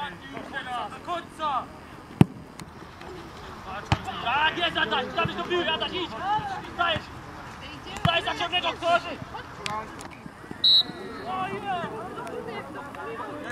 Do końca! Tak, jest Adaś! Damy do piły, Adaś, idź! Dajesz! Daj za czarnego ktoś! O, ile!